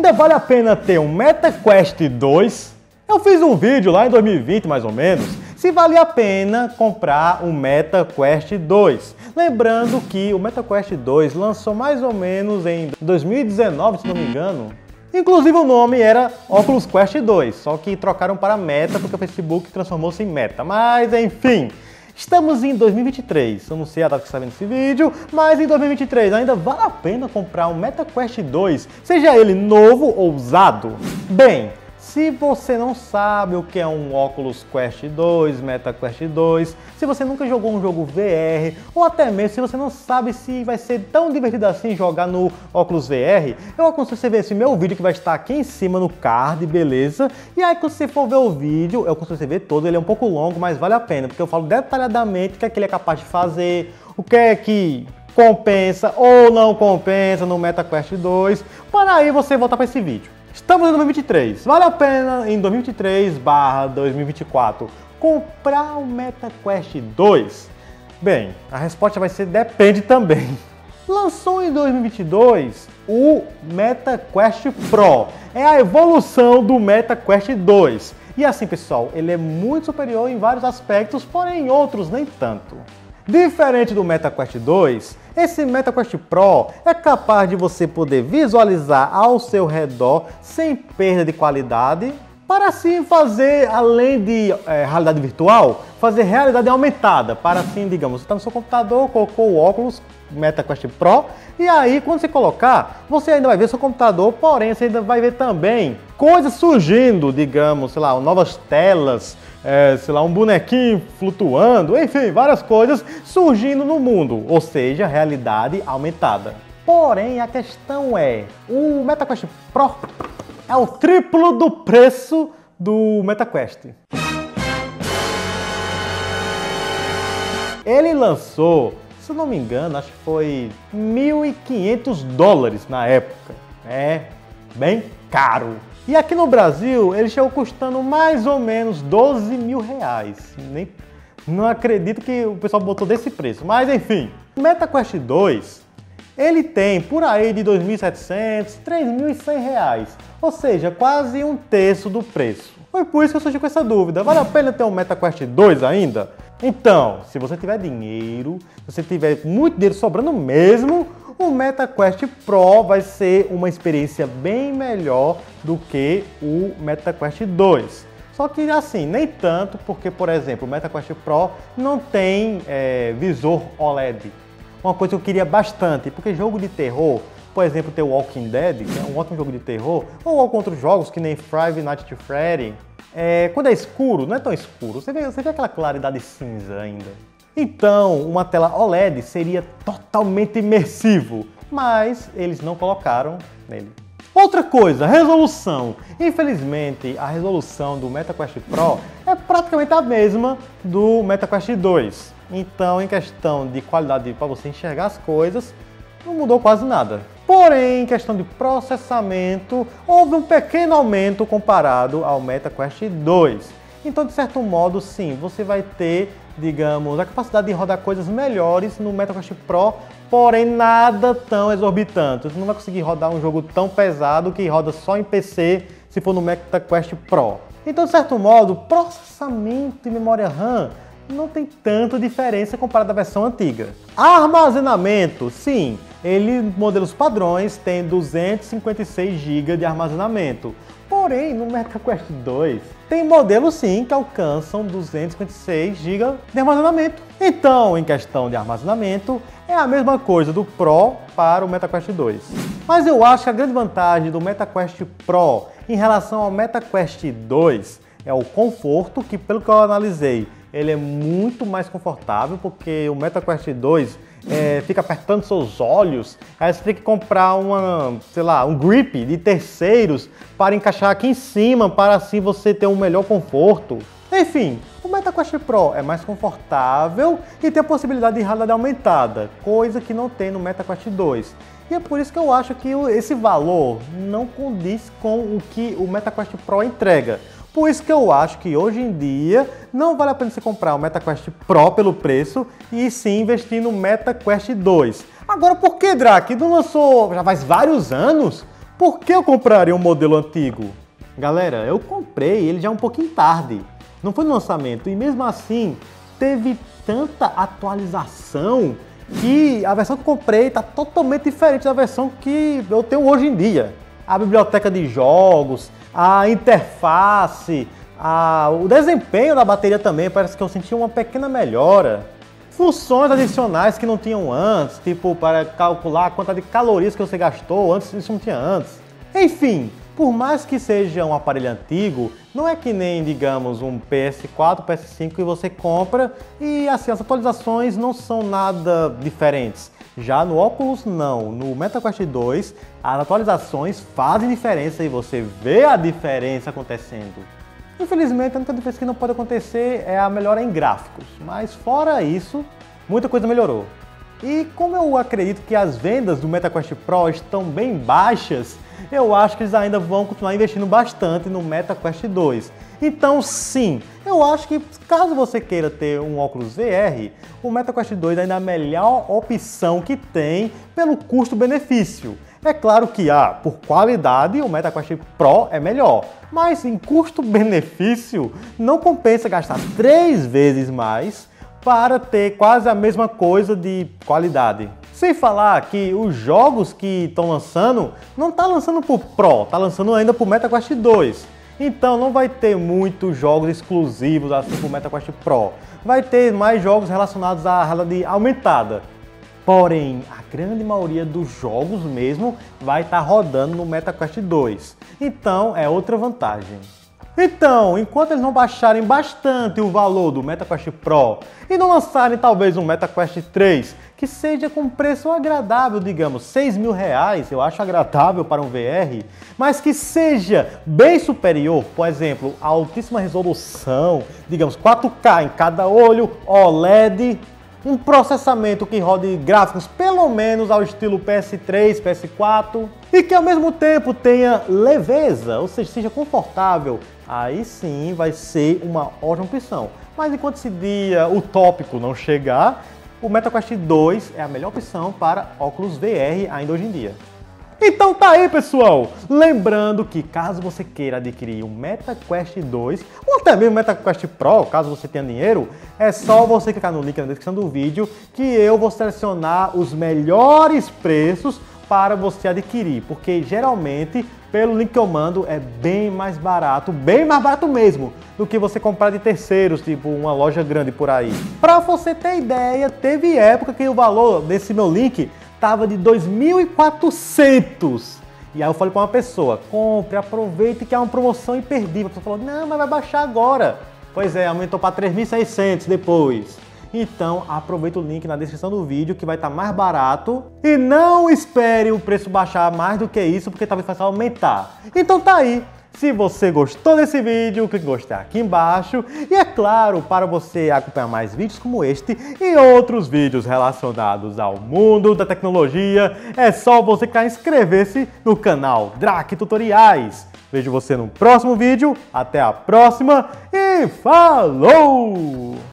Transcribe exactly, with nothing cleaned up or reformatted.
Ainda vale a pena ter um MetaQuest dois? Eu fiz um vídeo lá em dois mil e vinte, mais ou menos, se valia a pena comprar um MetaQuest dois. Lembrando que o MetaQuest dois lançou mais ou menos em dois mil e dezenove, se não me engano. Inclusive o nome era Oculus Quest dois, só que trocaram para Meta porque o Facebook transformou-se em Meta. Mas enfim, estamos em dois mil e vinte e três, eu não sei a data que está vendo esse vídeo, mas em dois mil e vinte e três ainda vale a pena comprar um MetaQuest dois, seja ele novo ou usado? Bem, se você não sabe o que é um Oculus Quest dois, MetaQuest dois, se você nunca jogou um jogo V R, ou até mesmo se você não sabe se vai ser tão divertido assim jogar no Oculus V R, eu aconselho você ver esse meu vídeo que vai estar aqui em cima no card, beleza? E aí quando você for ver o vídeo, eu aconselho você ver todo, ele é um pouco longo, mas vale a pena, porque eu falo detalhadamente o que é que ele é capaz de fazer, o que é que compensa ou não compensa no MetaQuest dois, para aí você voltar para esse vídeo. Estamos em dois mil e vinte e três, vale a pena em dois mil e vinte e três barra dois mil e vinte e quatro comprar o MetaQuest dois? Bem, a resposta vai ser depende também. Lançou em dois mil e vinte e dois o MetaQuest Pro, é a evolução do MetaQuest dois. E assim pessoal, ele é muito superior em vários aspectos, porém em outros nem tanto. Diferente do MetaQuest dois, esse MetaQuest Pro é capaz de você poder visualizar ao seu redor sem perda de qualidade, para assim fazer, além de é, realidade virtual, fazer realidade aumentada, para assim, digamos, você está no seu computador, colocou o óculos MetaQuest Pro, e aí quando você colocar, você ainda vai ver seu computador, porém você ainda vai ver também coisas surgindo, digamos, sei lá, novas telas, é, sei lá, um bonequinho flutuando, enfim, várias coisas surgindo no mundo, ou seja, realidade aumentada. Porém, a questão é, o MetaQuest Pro é o triplo do preço do MetaQuest. Ele lançou, se eu não me engano, acho que foi mil e quinhentos dólares na época. É bem caro. E aqui no Brasil, ele chegou custando mais ou menos doze mil reais. Nem, não acredito que o pessoal botou desse preço, mas enfim. O MetaQuest dois, ele tem por aí de dois mil e setecentos, três mil e cem reais. Ou seja, quase um terço do preço. Foi por isso que eu surgi com essa dúvida. Vale a pena ter um MetaQuest dois ainda? Então, se você tiver dinheiro, se você tiver muito dinheiro sobrando mesmo, o MetaQuest Pro vai ser uma experiência bem melhor do que o MetaQuest dois. Só que assim, nem tanto, porque, por exemplo, o MetaQuest Pro não tem é, visor O L E D. Uma coisa que eu queria bastante, porque jogo de terror, por exemplo, ter o Walking Dead, que é um ótimo jogo de terror, ou alguns outros jogos que nem Five Nights at Freddy's, é, quando é escuro, não é tão escuro, você vê, você vê aquela claridade cinza ainda. Então, uma tela O L E D seria totalmente imersivo, mas eles não colocaram nele. Outra coisa, resolução. Infelizmente, a resolução do MetaQuest Pro é praticamente a mesma do MetaQuest dois. Então, em questão de qualidade para você enxergar as coisas, não mudou quase nada. Porém, em questão de processamento, houve um pequeno aumento comparado ao MetaQuest dois. Então, de certo modo, sim, você vai ter, digamos, a capacidade de rodar coisas melhores no MetaQuest Pro, porém nada tão exorbitante. Você não vai conseguir rodar um jogo tão pesado que roda só em P C se for no MetaQuest Pro. Então, de certo modo, processamento e memória RAM não tem tanta diferença comparado à versão antiga. Armazenamento, sim, ele, modelos padrões, tem duzentos e cinquenta e seis gigas de armazenamento. Porém, no MetaQuest dois, tem modelos sim que alcançam duzentos e cinquenta e seis gigas de armazenamento. Então, em questão de armazenamento, é a mesma coisa do Pro para o MetaQuest dois. Mas eu acho que a grande vantagem do MetaQuest Pro em relação ao MetaQuest dois é o conforto, que pelo que eu analisei, ele é muito mais confortável, porque o MetaQuest dois é, fica apertando seus olhos, aí você tem que comprar uma, sei lá, um grip de terceiros para encaixar aqui em cima, para assim você ter um melhor conforto. Enfim, o MetaQuest Pro é mais confortável e tem a possibilidade de realidade aumentada, coisa que não tem no MetaQuest dois. E é por isso que eu acho que esse valor não condiz com o que o MetaQuest Pro entrega. Por isso que eu acho que hoje em dia não vale a pena você comprar o MetaQuest Pro pelo preço e sim investir no MetaQuest dois. Agora, por que, Drake? Não lançou já faz vários anos? por que eu compraria um modelo antigo? Galera, eu comprei ele já um pouquinho tarde, não foi no lançamento, e mesmo assim teve tanta atualização que a versão que eu comprei está totalmente diferente da versão que eu tenho hoje em dia. A biblioteca de jogos, a interface, a... o desempenho da bateria também, parece que eu senti uma pequena melhora. Funções adicionais que não tinham antes, tipo para calcular a quantidade de calorias que você gastou, antes isso não tinha antes. Enfim, por mais que seja um aparelho antigo, não é que nem, digamos, um P S quatro, P S cinco que você compra e assim, as atualizações não são nada diferentes. Já no Oculus não, no MetaQuest dois as atualizações fazem diferença e você vê a diferença acontecendo. Infelizmente, a única diferença que não pode acontecer é a melhora em gráficos, mas fora isso, muita coisa melhorou. E como eu acredito que as vendas do MetaQuest Pro estão bem baixas, eu acho que eles ainda vão continuar investindo bastante no MetaQuest dois. Então sim, eu acho que caso você queira ter um óculos V R, o MetaQuest dois ainda é a melhor opção que tem pelo custo-benefício. É claro que, ah, por qualidade, o MetaQuest Pro é melhor, mas em custo-benefício não compensa gastar três vezes mais para ter quase a mesma coisa de qualidade. Sem falar que os jogos que estão lançando, não está lançando para o Pro, está lançando ainda para o MetaQuest dois. Então não vai ter muitos jogos exclusivos assim para o MetaQuest Pro. Vai ter mais jogos relacionados à realidade aumentada. Porém, a grande maioria dos jogos mesmo vai estar rodando no MetaQuest dois. Então é outra vantagem. Então, enquanto eles não baixarem bastante o valor do MetaQuest Pro e não lançarem talvez um MetaQuest três que seja com preço agradável, digamos, seis mil reais, eu acho agradável para um V R, mas que seja bem superior, por exemplo, a altíssima resolução, digamos, quatro K em cada olho, O L E D, um processamento que rode gráficos pelo menos ao estilo P S três, P S quatro e que ao mesmo tempo tenha leveza, ou seja, seja confortável, aí sim vai ser uma ótima opção. Mas enquanto esse dia utópico não chegar, o MetaQuest dois é a melhor opção para óculos V R ainda hoje em dia. Então tá aí, pessoal! Lembrando que caso você queira adquirir o MetaQuest dois ou até mesmo o MetaQuest Pro, caso você tenha dinheiro, é só você clicar no link na descrição do vídeo que eu vou selecionar os melhores preços para você adquirir, porque geralmente pelo link que eu mando é bem mais barato, bem mais barato mesmo, do que você comprar de terceiros, tipo uma loja grande por aí. Para você ter ideia, teve época que o valor desse meu link tava de dois mil e quatrocentos. E aí eu falei para uma pessoa, compre, aproveite que é uma promoção imperdível. A pessoa falou, não, mas vai baixar agora. Pois é, aumentou para três mil e seiscentos depois. Então aproveita o link na descrição do vídeo que vai estar mais barato. E não espere o preço baixar mais do que isso, porque talvez faça aumentar. Então tá aí. Se você gostou desse vídeo, clique em gostar aqui embaixo. E é claro, para você acompanhar mais vídeos como este e outros vídeos relacionados ao mundo da tecnologia, é só você clicar em inscrever-se no canal Drake Tutoriais. Vejo você no próximo vídeo, até a próxima e falou!